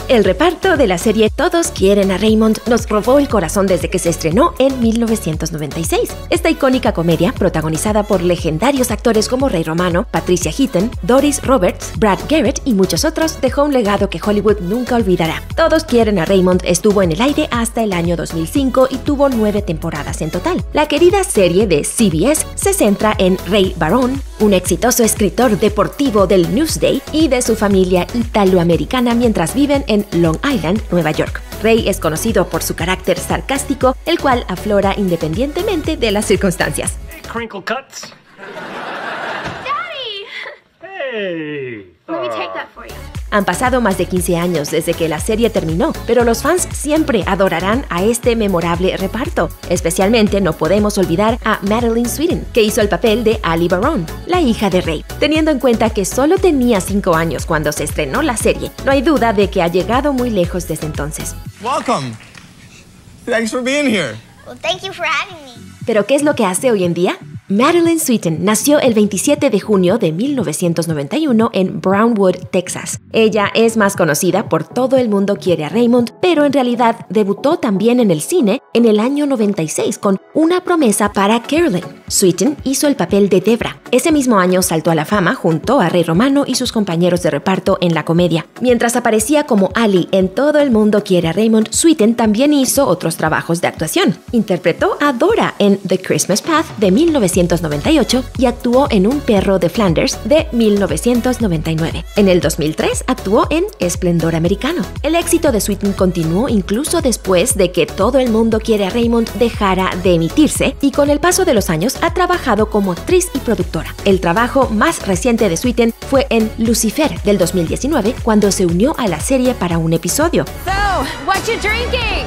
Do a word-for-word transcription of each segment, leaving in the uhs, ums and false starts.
El reparto de la serie Todos quieren a Raymond nos robó el corazón desde que se estrenó en mil novecientos noventa y seis. Esta icónica comedia, protagonizada por legendarios actores como Ray Romano, Patricia Heaton, Doris Roberts, Brad Garrett y muchos otros, dejó un legado que Hollywood nunca olvidará. Todos quieren a Raymond estuvo en el aire hasta el año dos mil cinco y tuvo nueve temporadas en total. La querida serie de C B S se centra en Ray Barone, un exitoso escritor deportivo del Newsday, y de su familia italoamericana mientras viven en Long Island, Nueva York. Ray es conocido por su carácter sarcástico, el cual aflora independientemente de las circunstancias. Hey, crinkle cuts. Daddy! Hey. Let me take that for you. Han pasado más de quince años desde que la serie terminó, pero los fans siempre adorarán a este memorable reparto. Especialmente no podemos olvidar a Madeline Sweeten, que hizo el papel de Ali Barone, la hija de Ray. Teniendo en cuenta que solo tenía cinco años cuando se estrenó la serie, no hay duda de que ha llegado muy lejos desde entonces. Welcome. Thanks for being here. Well, thank you for having me. ¿Pero qué es lo que hace hoy en día? Madeline Sweeten nació el veintisiete de junio de mil novecientos noventa y uno en Brownwood, Texas. Ella es más conocida por Todo el mundo quiere a Raymond, pero en realidad debutó también en el cine en el año noventa y seis con Una promesa para Carolyn. Sweeten hizo el papel de Debra. Ese mismo año saltó a la fama junto a Ray Romano y sus compañeros de reparto en la comedia. Mientras aparecía como Ali en Todo el mundo quiere a Raymond, Sweeten también hizo otros trabajos de actuación. Interpretó a Dora en The Christmas Path de mil novecientos noventa y ocho y actuó en Un perro de Flanders de mil novecientos noventa y nueve. En el dos mil tres actuó en Esplendor Americano. El éxito de Sweeten continuó incluso después de que Todo el mundo quiere a Raymond dejara de emitirse, y con el paso de los años ha trabajado como actriz y productora. El trabajo más reciente de Sweeten fue en Lucifer del dos mil diecinueve, cuando se unió a la serie para un episodio. So, what you drinking?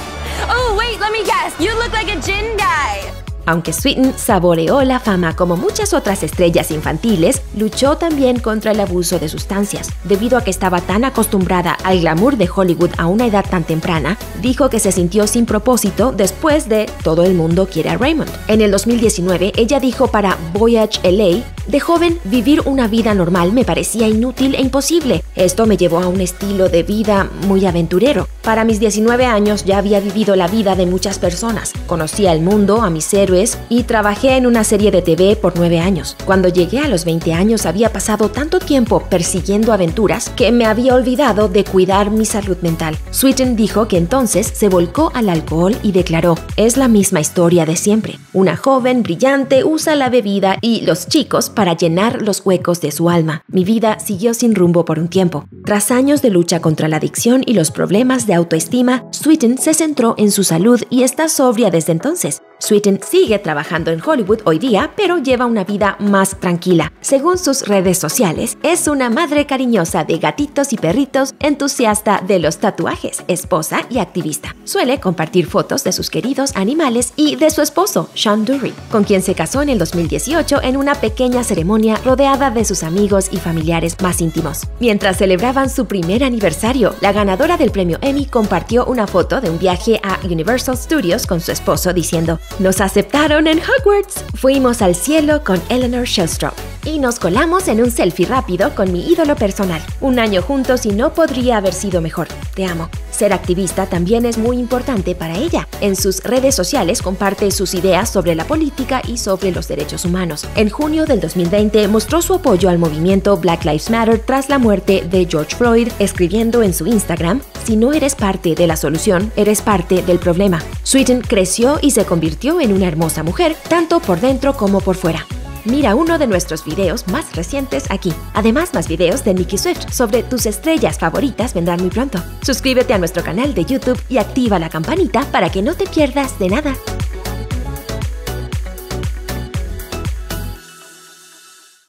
Oh, wait, let me guess. You look like a gin guy. Aunque Sweeten saboreó la fama como muchas otras estrellas infantiles, luchó también contra el abuso de sustancias. Debido a que estaba tan acostumbrada al glamour de Hollywood a una edad tan temprana, dijo que se sintió sin propósito después de Todo el mundo quiere a Raymond. En el dos mil diecinueve, ella dijo para Voyage L A, de joven, vivir una vida normal me parecía inútil e imposible. Esto me llevó a un estilo de vida muy aventurero. Para mis diecinueve años ya había vivido la vida de muchas personas. Conocía el mundo, a mis héroes, y trabajé en una serie de T V por nueve años. Cuando llegué a los veinte años había pasado tanto tiempo persiguiendo aventuras que me había olvidado de cuidar mi salud mental. Sweeten dijo que entonces se volcó al alcohol y declaró: es la misma historia de siempre. Una joven brillante usa la bebida y los chicos para llenar los huecos de su alma. Mi vida siguió sin rumbo por un tiempo. Tras años de lucha contra la adicción y los problemas de autoestima, Sweeten se centró en su salud y está sobria desde entonces. Sweeten sigue trabajando en Hollywood hoy día, pero lleva una vida más tranquila. Según sus redes sociales, es una madre cariñosa de gatitos y perritos, entusiasta de los tatuajes, esposa y activista. Suele compartir fotos de sus queridos animales y de su esposo, Sean Dury, con quien se casó en el dos mil dieciocho en una pequeña ceremonia rodeada de sus amigos y familiares más íntimos. Mientras celebraban su primer aniversario, la ganadora del premio Emmy compartió una foto de un viaje a Universal Studios con su esposo diciendo: nos aceptaron en Hogwarts. Fuimos al cielo con Eleanor Shellstrop y nos colamos en un selfie rápido con mi ídolo personal. Un año juntos y no podría haber sido mejor. Te amo. Ser activista también es muy importante para ella. En sus redes sociales comparte sus ideas sobre la política y sobre los derechos humanos. En junio del dos mil veinte mostró su apoyo al movimiento Black Lives Matter tras la muerte de George Floyd, escribiendo en su Instagram: si no eres parte de la solución, eres parte del problema. Sweeten creció y se convirtió en una hermosa mujer, tanto por dentro como por fuera. Mira uno de nuestros videos más recientes aquí. Además, más videos de Nicki Swift sobre tus estrellas favoritas vendrán muy pronto. Suscríbete a nuestro canal de YouTube y activa la campanita para que no te pierdas de nada.